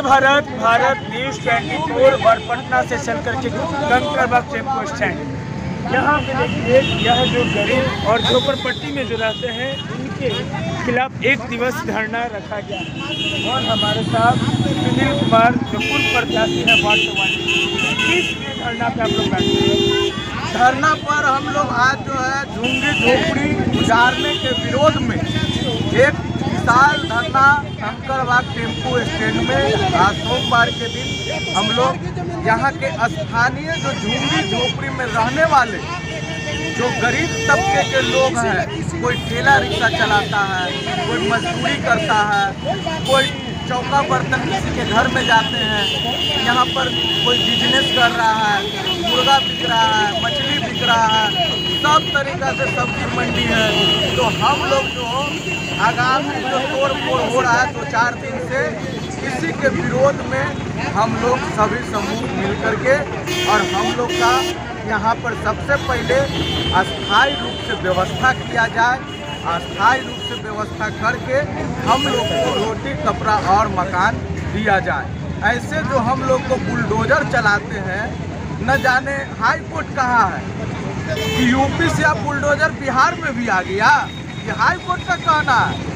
Bharat news 24 बरपटना से चल करके कंकड़बाग टेम्पो स्टैंड। यहाँ पे देखिए, यह जो गरीब और झोपड़पट्टी में जो रहते हैं उनके खिलाफ 1 दिवस धरना रखा गया है। और हमारे साथ सुनील कुमार जो पूर्व प्रत्याशी है वार्ड वाले, इस धरना पे आप लोग बैठे हैं। धरना पर हम लोग आज जो है झुग्गी झोपड़ी गुजारने के विरोध में एक विशाल धरना कंकड़बाग टेम्पो स्टैंड में आज सोमवार के दिन हम लोग यहाँ के स्थानीय जो झुग्गी झोपड़ी में रहने वाले जो गरीब तबके के लोग हैं, कोई ठेला रिक्शा चलाता है, कोई मजदूरी करता है, कोई चौका बर्तन किसी के घर में जाते हैं, यहाँ पर कोई बिजनेस कर रहा है, मुर्गा बिक रहा है, मछली बिक रहा है, सब तरीका से सब्जी मंडी है। तो हम लोग जो आगामी जो तोड़ फोड़ हो रहा है 2-4 दिन से, इसी के विरोध में हम लोग सभी समूह मिल करके और हम लोग का यहाँ पर सबसे पहले अस्थायी रूप से व्यवस्था किया जाए। अस्थायी रूप से व्यवस्था करके हम लोग को रोटी कपड़ा और मकान दिया जाए। ऐसे जो हम लोग को बुलडोजर चलाते हैं, न जाने हाई कोर्ट कहाँ है कि यूपी से अब बुलडोजर बिहार में भी आ गया। ये हाई कोर्ट का कहना है।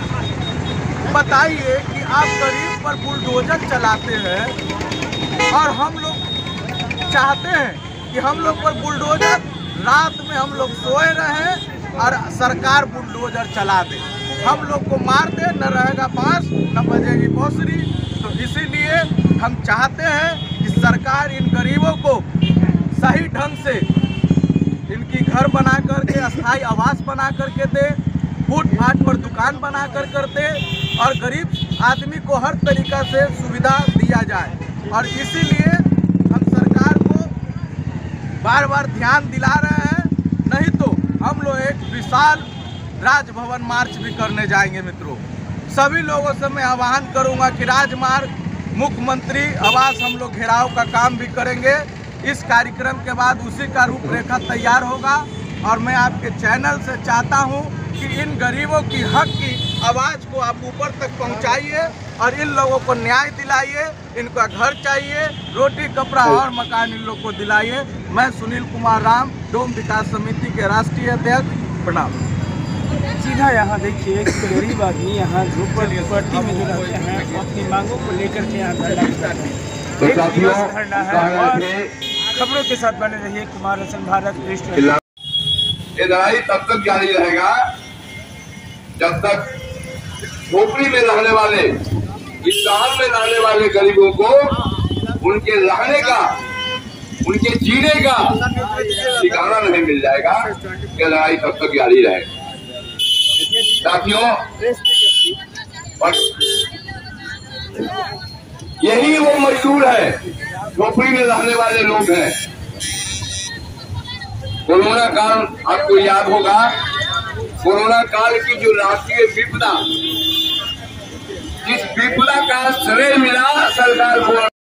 बताइए कि आप गरीब पर बुलडोजर चलाते हैं और हम लोग चाहते हैं कि हम लोग पर बुलडोजर, रात में हम लोग सोए रहें और सरकार बुलडोजर चला दे, हम लोग को मार दे, न रहेगा बांस न बजेगी बांसुरी। तो इसीलिए हम चाहते हैं कि सरकार इन गरीबों को सही ढंग से इनकी घर बना करके, अस्थायी आवास बना करके दे, फुटपाथ पर दुकान बना कर दे और गरीब आदमी को हर तरीका से सुविधा दिया जाए। और इसीलिए हम सरकार को बार बार ध्यान दिला रहे हैं, नहीं तो हम लोग एक विशाल राजभवन मार्च भी करने जाएंगे। मित्रों, सभी लोगों से मैं आह्वान करूंगा कि राजमार्ग, मुख्यमंत्री आवास हम लोग घेराव का काम भी करेंगे। इस कार्यक्रम के बाद उसी का रूपरेखा तैयार होगा और मैं आपके चैनल से चाहता हूं कि इन गरीबों की हक की आवाज़ को आप ऊपर तक पहुंचाइए और इन लोगों को न्याय दिलाइए। इनका घर चाहिए, रोटी कपड़ा और मकान इन लोग को दिलाइए। मैं सुनील कुमार राम, डोम विकास समिति के राष्ट्रीय अध्यक्ष, प्रणाम। सीधा यहाँ देखिए, एक गरीब आदमी यहाँ झोपड़पट्टी में जो रहते हैं अपनी मांगों को लेकर के यहाँ धरना करते हैं। एक दिवस धरना है और खबरों के साथ बने रहिए। कुमार हसन, भारत न्यूज़। ये लड़ाई तब तक जारी रहेगा जब तक झोपड़ी में रहने वाले, इस शहर में रहने वाले गरीबों को उनके रहने का, उनके जीने का ठिकाना नहीं मिल जाएगा। ये लड़ाई तब तक जारी रहेगी साथियों। और यही वो मजदूर है, झोपड़ी में रहने वाले लोग हैं। कोरोना काल आपको याद होगा, कोरोना काल की जो राष्ट्रीय विपदा, जिस विपदा का श्रेय मिला सरकार को